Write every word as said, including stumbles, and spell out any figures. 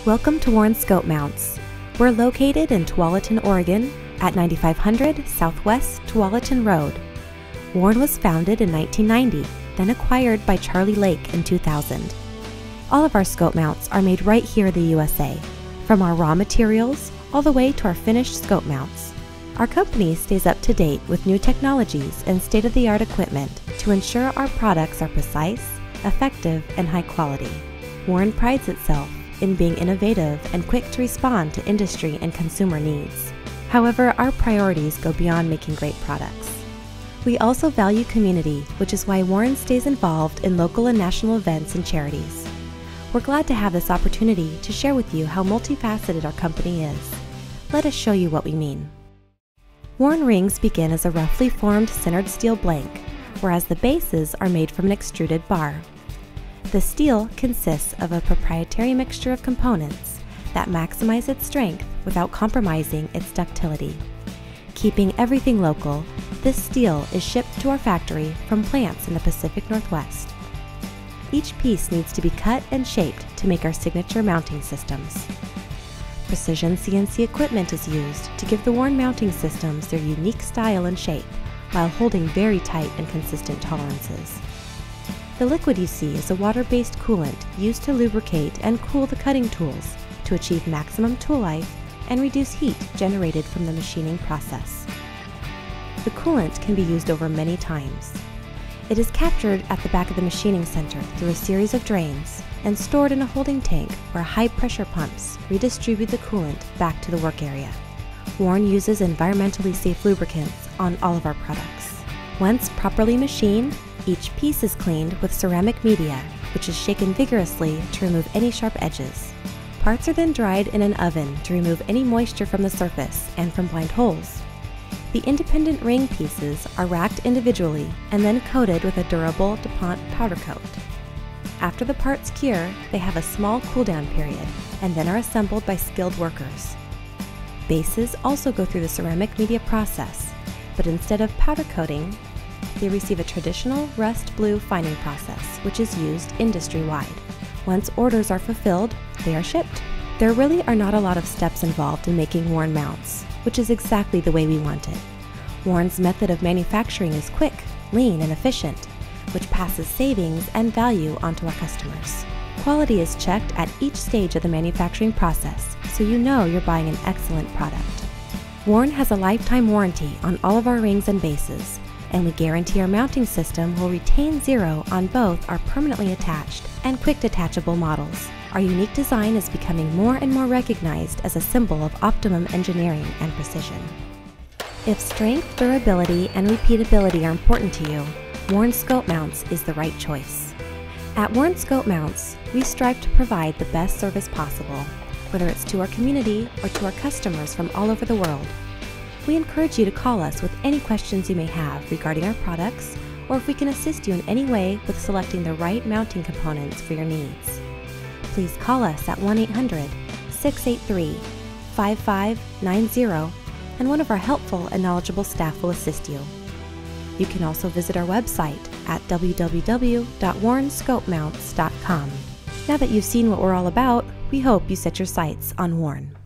Welcome to Warren Scope Mounts. We're located in Tualatin, Oregon at ninety-five hundred Southwest Tualatin Road. Warren was founded in nineteen ninety, then acquired by Charlie Lake in two thousand. All of our scope mounts are made right here in the U S A, from our raw materials all the way to our finished scope mounts. Our company stays up to date with new technologies and state-of-the-art equipment to ensure our products are precise, effective, and high quality. Warren prides itself in being innovative and quick to respond to industry and consumer needs. However, our priorities go beyond making great products. We also value community, which is why Warren stays involved in local and national events and charities. We're glad to have this opportunity to share with you how multifaceted our company is. Let us show you what we mean. Warren rings begin as a roughly formed centered steel blank, whereas the bases are made from an extruded bar. The steel consists of a proprietary mixture of components that maximize its strength without compromising its ductility. Keeping everything local, this steel is shipped to our factory from plants in the Pacific Northwest. Each piece needs to be cut and shaped to make our signature mounting systems. Precision C N C equipment is used to give the Warren mounting systems their unique style and shape while holding very tight and consistent tolerances. The liquid you see is a water-based coolant used to lubricate and cool the cutting tools to achieve maximum tool life and reduce heat generated from the machining process. The coolant can be used over many times. It is captured at the back of the machining center through a series of drains and stored in a holding tank where high-pressure pumps redistribute the coolant back to the work area. Warren uses environmentally safe lubricants on all of our products. Once properly machined, each piece is cleaned with ceramic media, which is shaken vigorously to remove any sharp edges. Parts are then dried in an oven to remove any moisture from the surface and from blind holes. The independent ring pieces are racked individually and then coated with a durable DuPont powder coat. After the parts cure, they have a small cool-down period and then are assembled by skilled workers. Bases also go through the ceramic media process, but instead of powder coating, they receive a traditional rust blue fining process, which is used industry-wide. Once orders are fulfilled, they are shipped. There really are not a lot of steps involved in making Warren mounts, which is exactly the way we want it. Warren's method of manufacturing is quick, lean, and efficient, which passes savings and value onto our customers. Quality is checked at each stage of the manufacturing process, so you know you're buying an excellent product. Warren has a lifetime warranty on all of our rings and bases, and we guarantee our mounting system will retain zero on both our permanently attached and quick detachable models. Our unique design is becoming more and more recognized as a symbol of optimum engineering and precision. If strength, durability, and repeatability are important to you, Warren Scope Mounts is the right choice. At Warren Scope Mounts, we strive to provide the best service possible, whether it's to our community or to our customers from all over the world. We encourage you to call us with any questions you may have regarding our products, or if we can assist you in any way with selecting the right mounting components for your needs. Please call us at one eight hundred, six eight three, five five nine zero and one of our helpful and knowledgeable staff will assist you. You can also visit our website at w w w dot warren scope mounts dot com. Now that you've seen what we're all about, we hope you set your sights on Warren.